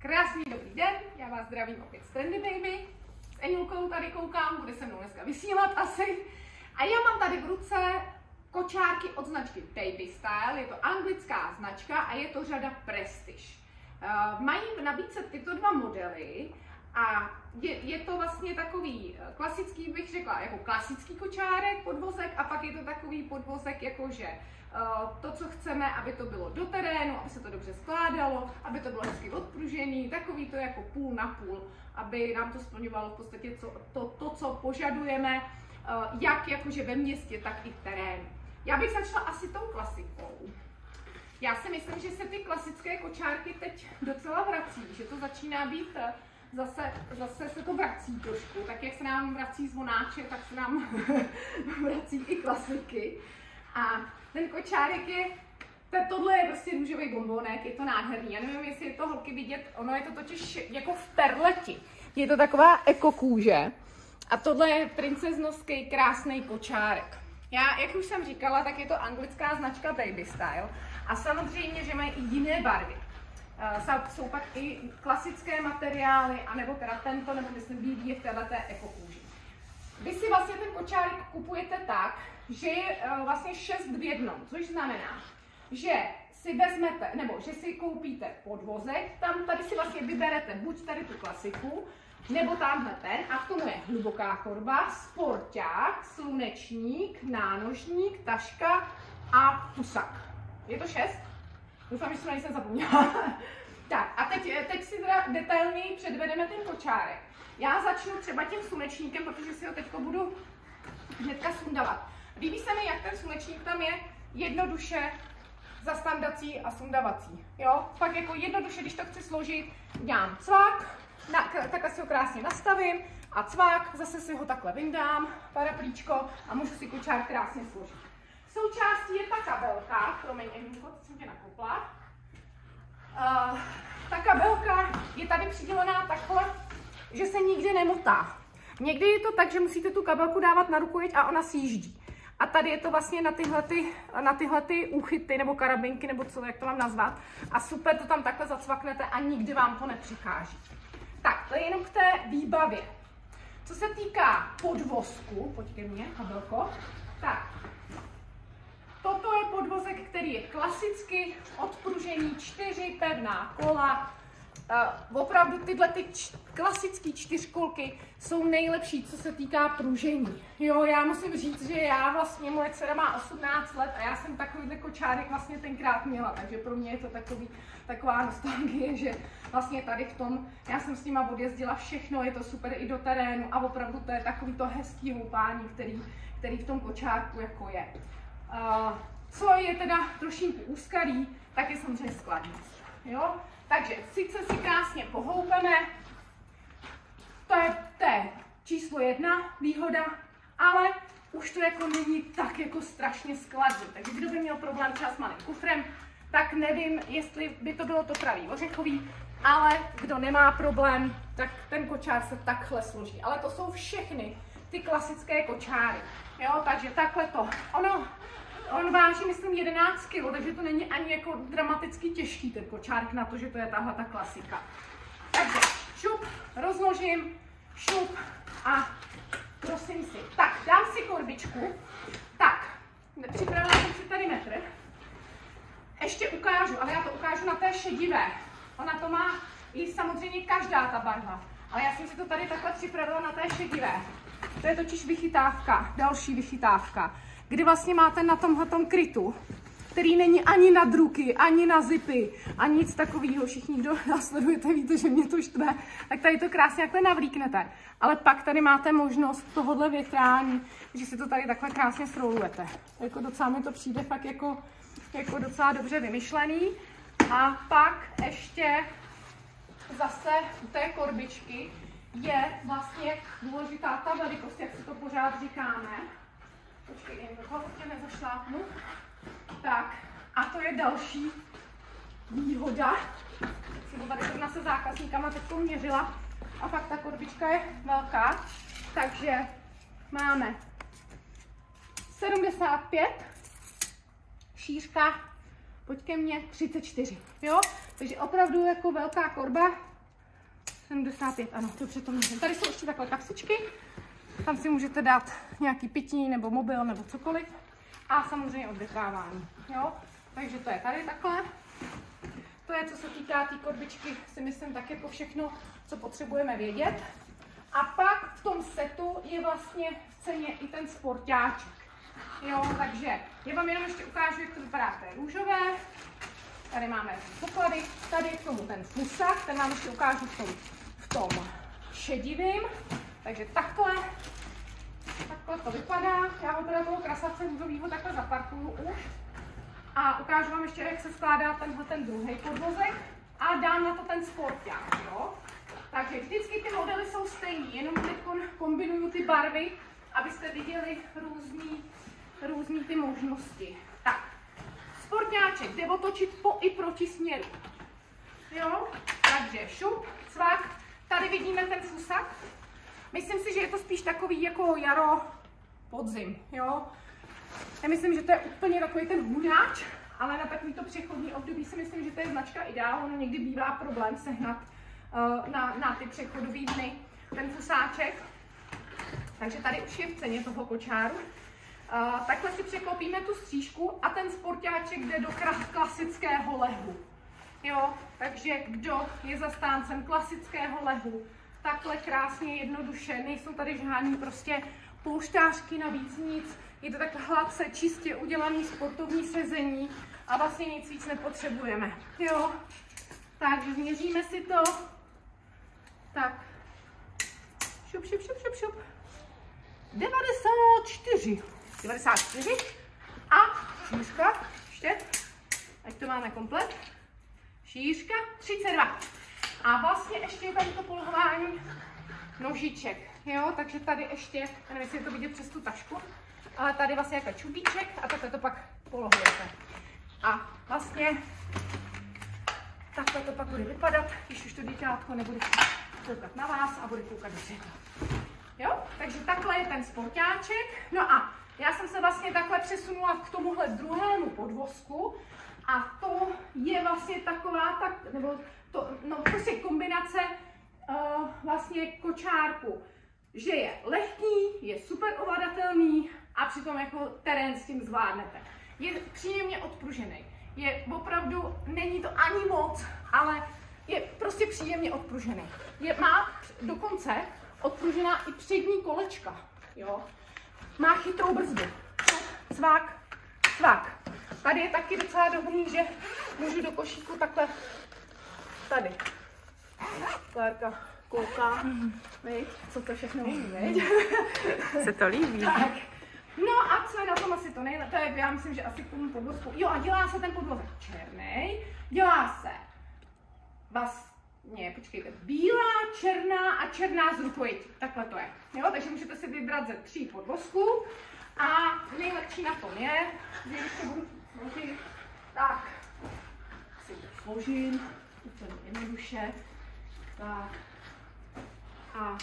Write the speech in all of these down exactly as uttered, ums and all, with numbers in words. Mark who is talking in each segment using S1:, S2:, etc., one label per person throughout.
S1: Krásný dobrý den, já vás zdravím opět z Trendy Baby. S Eňulkou tady koukám, bude se mnou dneska vysílat asi. A já mám tady v ruce kočárky od značky Baby Style, je to anglická značka a je to řada Prestige. Uh, mají v nabídce tyto dva modely a je, je to vlastně takový klasický, bych řekla, jako klasický kočárek, podvozek, a pak je to takový podvozek, jakože uh, to, co chceme, aby to bylo do terénu, aby se to dobře skládalo, aby to bylo hezky odpružený, takový to jako půl na půl, aby nám to splňovalo v podstatě co, to, to, co požadujeme, uh, jak jakože ve městě, tak i v terénu. Já bych začala asi tou klasikou. Já si myslím, že se ty klasické kočárky teď docela vrací, že to začíná být, zase, zase se to vrací trošku, tak jak se nám vrací zvonáče, tak se nám vrací i klasiky. A ten kočárek je, tohle je prostě růžový bombonek, je to nádherný. Já nevím, jestli je to holky vidět, ono je to totiž jako v perleti. Je to taková eko kůže a tohle je princeznovský krásný kočárek. Já, jak už jsem říkala, tak je to anglická značka Baby Style a samozřejmě, že mají i jiné barvy. Uh, jsou pak i klasické materiály, anebo teda tento, nebo myslím bílý je v této eko kůži. Vy si vlastně ten kočárek kupujete tak, že je uh, vlastně šest v jednom, což znamená, že si vezmete, nebo že si koupíte podvozek, tam tady si vlastně vyberete buď tady tu klasiku, nebo tamhle ten, a k tomu je hluboká korba, sporták, slunečník, nánožník, taška a pusak. Je to šest? Doufám, že jsem nejsem zapomněla. Tak a teď, teď si teda detailněji předvedeme ten kočárek. Já začnu třeba tím slunečníkem, protože si ho teď budu hnedka sundavat. Líbí se mi, jak ten slunečník tam je jednoduše zastandací a sundavací. Jo? Pak jako jednoduše, když to chci složit, dělám cvak, na, takhle si ho krásně nastavím a cvak, zase si ho takhle vyndám, paraplíčko a můžu si kočár krásně složit. Součástí je ta kabelka, promiň, Eňulko, teď jsem tě nakopla. Uh, ta kabelka je tady přidělená takhle, že se nikdy nemotá. Někdy je to tak, že musíte tu kabelku dávat na rukojeť a ona sjíždí. A tady je to vlastně na tyhle, ty, na tyhle ty úchyty nebo karabinky, nebo co, jak to mám nazvat. A super to tam takhle zacvaknete a nikdy vám to nepřikáží. Tak, to je jenom k té výbavě. Co se týká podvozku, pojď ke mně, kabelko, tak. Toto je podvozek, který je klasicky odpružený, čtyři pevná kola. Uh, opravdu tyhle ty č klasické čtyřkolky jsou nejlepší, co se týká pružení. Jo, já musím říct, že já vlastně, moje dcera má osmnáct let a já jsem takovýhle kočárek vlastně tenkrát měla, takže pro mě je to takový, taková nostalgie, že vlastně tady v tom, já jsem s nima odjezdila všechno, je to super i do terénu a opravdu to je takový to hezký houpání, který, který v tom kočárku jako je. Uh, co je teda trošinku úskalý, tak je samozřejmě skladnost. Jo? Takže sice si krásně pohoupeme, to je, to je číslo jedna výhoda, ale už to jako není tak jako strašně skladný. Takže kdo by měl problém třeba s malým kufrem, tak nevím, jestli by to bylo to pravý ořechový, ale kdo nemá problém, tak ten kočár se takhle složí. Ale to jsou všechny ty klasické kočáry. Jo? Takže takhle to. Ono, On váží, myslím, jedenáct kilo, takže to není ani jako dramaticky těžký ten kočárek na to, že to je tahle ta klasika. Takže šup, rozložím, šup a prosím si. Tak, dám si korbičku. Tak, připravila jsem si tady metr. Ještě ukážu, ale já to ukážu na té šedivé. Ona to má i samozřejmě každá ta barva, ale já jsem si to tady takhle připravila na té šedivé. To je totiž vychytávka, další vychytávka, kdy vlastně máte na tomhletom krytu, který není ani nad ruky, ani na zipy, ani nic takového. Všichni, kdo následujete, víte, že mě to štve, tak tady to krásně takhle navlíknete. Ale pak tady máte možnost tohohle větrání, že si to tady takhle krásně srolujete. Jako docela mi to přijde fakt jako, jako docela dobře vymyšlený. A pak ještě zase u té korbičky je vlastně důležitá ta velikost, jak si to pořád říkáme. Počkej, jen toho tě nezašlápnu. Tak, a to je další výhoda. Jsem to tady zrovna se zákazníkama teď měřila. A fakt ta korbička je velká. Takže máme sedmdesát pět, šířka, pojď ke mně, třicet čtyři. Jo? Takže opravdu jako velká korba, sedmdesát pět, ano, to přitom nevím. Tady jsou ještě takhle kapsičky. Tam si můžete dát nějaký pití nebo mobil nebo cokoliv. A samozřejmě odvětrávání, jo. Takže to je tady takhle. To je, co se týká té tý korbičky, si myslím tak jako všechno, co potřebujeme vědět. A pak v tom setu je vlastně v ceně i ten sportáček. Jo, takže já vám jenom ještě ukážu, jak to vypadá v té růžové. Tady máme poklady, tady je k tomu ten fusak, ten vám ještě ukážu v tom, v tom šedivým. Takže takhle, takhle to vypadá. Já ho teda toho krasace růžovýho takhle zaparkuju už. A ukážu vám ještě, jak se skládá tenhle ten druhý podvozek. A dám na to ten sporták, jo. Takže vždycky ty modely jsou stejný, jenom teď kombinuju ty barvy, abyste viděli různý, různý ty možnosti. Tak, sportáček jde otočit po i proti směru. Jo, takže šup, cvak, tady vidíme ten fusak. Myslím si, že je to spíš takový jako jaro, podzim, jo. Já myslím, že to je úplně takový ten hůňáč, ale na takovýto přechodní období si myslím, že to je značka Ideál, ono někdy bývá problém sehnat uh, na, na ty přechodové dny ten fusáček. Takže tady už je v ceně toho kočáru. Uh, takhle si překlopíme tu střížku a ten sportáček jde do klasického lehu. Jo, takže kdo je zastáncem klasického lehu, takhle krásně, jednoduše, nejsou tady žádný prostě poušťářky, navíc nic, je to tak hladce, čistě udělaný sportovní sezení a vlastně nic víc nepotřebujeme. Jo, takže změříme si to. Tak, šup, šup, šup, šup, šup. devadesát čtyři. devadesát čtyři. A šířka, ještě, ať to máme komplet. Šířka třicet dva. A vlastně ještě je tady to polohování nožiček, jo, takže tady ještě, já nevím, jestli je to vidět přes tu tašku, ale tady vlastně jako čubíček a takhle to pak polohujete. A vlastně takhle to pak bude vypadat, když už to děťátko nebude koukat na vás a bude koukat do světla. Jo, takže takhle je ten sportáček. No a já jsem se vlastně takhle přesunula k tomuhle druhému podvozku a to je vlastně taková, tak, nebo to, no prostě kombinace uh, vlastně kočárku, že je lehký, je super ovladatelný a přitom jako terén s tím zvládnete. Je příjemně odpružený. Je opravdu, není to ani moc, ale je prostě příjemně odpružený. Je, má dokonce odpružená i přední kolečka, jo. Má chytrou brzdu. Cvak, cvak. Tady je taky docela dobrý, že můžu do košíku takhle tady. Klárka kouká, viď? Co to všechno umí, viď?
S2: Se to líbí.
S1: Tak. No a co je na tom asi to nejlepší, to je, já myslím, že asi k tomu podvozku. Jo, a dělá se ten podvozek černý, dělá se vlastně, počkejte, bílá, černá a černá z rukojití. Takhle to je. Jo, takže můžete si vybrat ze tří podvozků. A nejlepší na tom je, že když to budu složit, tak si to složím úplně jednoduše. Tak. A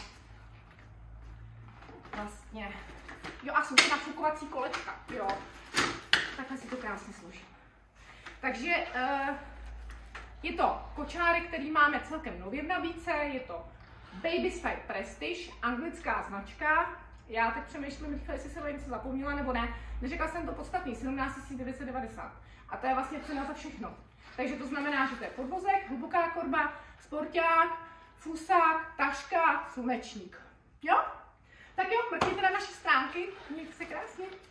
S1: vlastně, jo, a jsou to nafukovací kolečka, jo. Takhle si to krásně složím. Takže uh, je to kočárek, který máme celkem nově v nabídce, je to Baby Style Prestige, anglická značka. Já teď přemýšlím, jestli jsem něco zapomněla nebo ne. Neřekla jsem to podstatný, sedmnáct tisíc devět set devadesát. A to je vlastně cena za všechno. Takže to znamená, že to je podvozek, hluboká korba, sporták, fusák, taška, slunečník. Jo? Tak jo, mrkněte na naše stránky, mějte se krásně.